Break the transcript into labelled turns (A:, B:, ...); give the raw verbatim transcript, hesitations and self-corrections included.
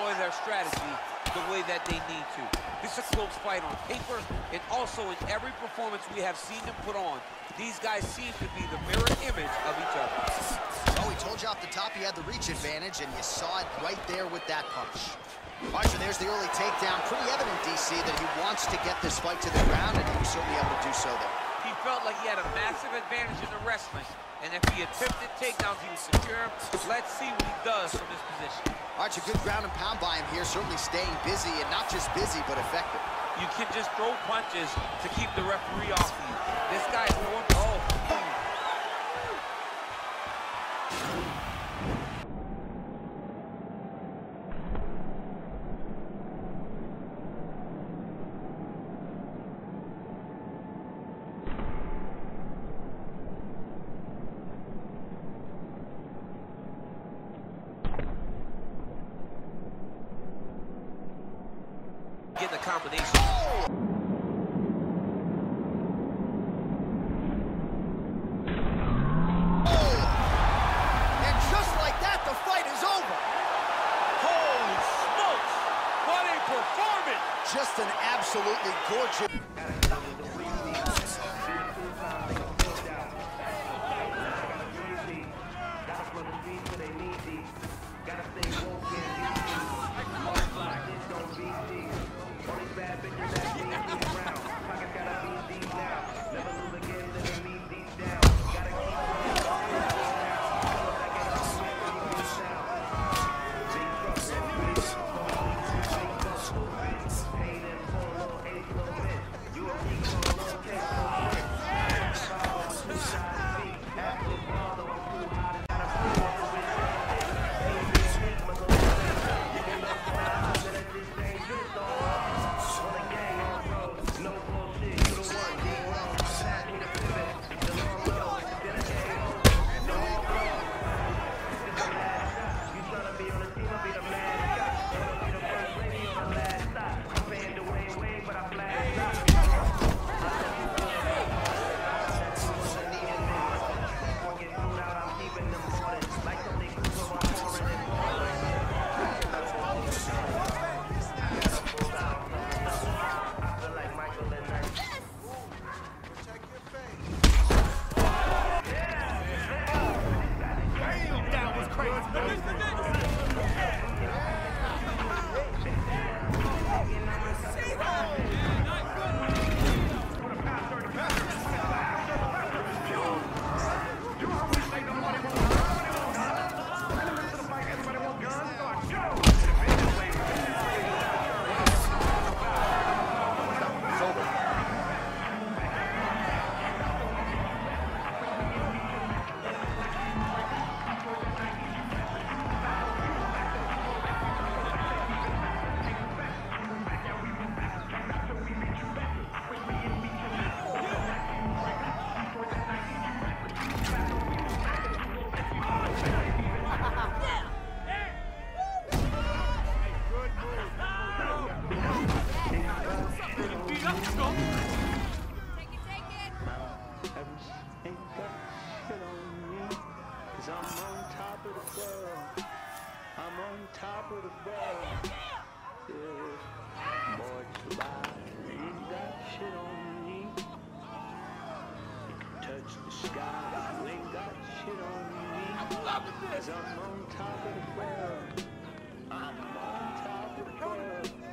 A: deploy their strategy the way that they need to. This is a close fight on paper, and also in every performance we have seen them put on. These guys seem to be the mirror image of each other.
B: Oh, he told you off the top he had the reach advantage, and you saw it right there with that punch. All right, so there's the early takedown. Pretty evident, D C, that he wants to get this fight to the ground, and he was certainly able to do so there.
A: He felt like he had a massive advantage in the wrestling, and if he attempted takedowns, he was secure. Let's see what he does from this position.
B: All right, so good ground and pound by him here, certainly staying busy, and not just busy, but effective.
A: You can just throw punches to keep the referee off you. This guy's throwing, oh. Get the combination. Oh! Oh! And just like that, the fight is over. Holy smokes! What a performance! Just an absolutely gorgeous.
C: top of the world. Yeah. Boy, it's alive. Ain't got shit on me. You can touch the sky. You ain't got shit on me. I'm loving this. 'Cause I'm on top of the world. I'm on top of the world.